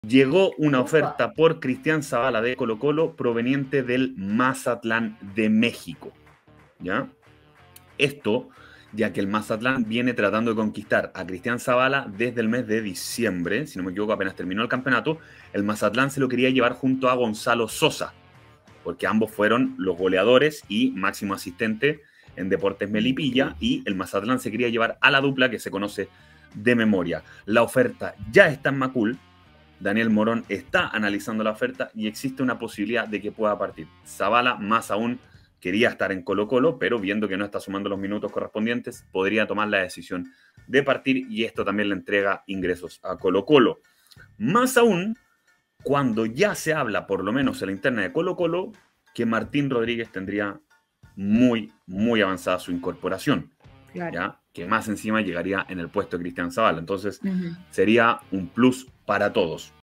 llegó una Upa. oferta por Cristian Zavala de Colo-Colo proveniente del Mazatlán de México. ¿Ya? Esto, ya que el Mazatlán viene tratando de conquistar a Cristian Zavala desde el mes de diciembre, si no me equivoco, apenas terminó el campeonato, el Mazatlán se lo quería llevar junto a Gonzalo Sosa, porque ambos fueron los goleadores y máximo asistente en Deportes Melipilla, y el Mazatlán se quería llevar a la dupla que se conoce de memoria. La oferta ya está en Macul, Daniel Morón está analizando la oferta y existe una posibilidad de que pueda partir. Zavala, más aún, quería estar en Colo-Colo, pero viendo que no está sumando los minutos correspondientes, podría tomar la decisión de partir y esto también le entrega ingresos a Colo-Colo. Más aún, cuando ya se habla, por lo menos en la interna de Colo-Colo, que Martín Rodríguez tendría muy avanzada su incorporación, Claro. ¿ya? Que más encima llegaría en el puesto de Cristian Zavala. Entonces, Ujú. sería un plus para todos.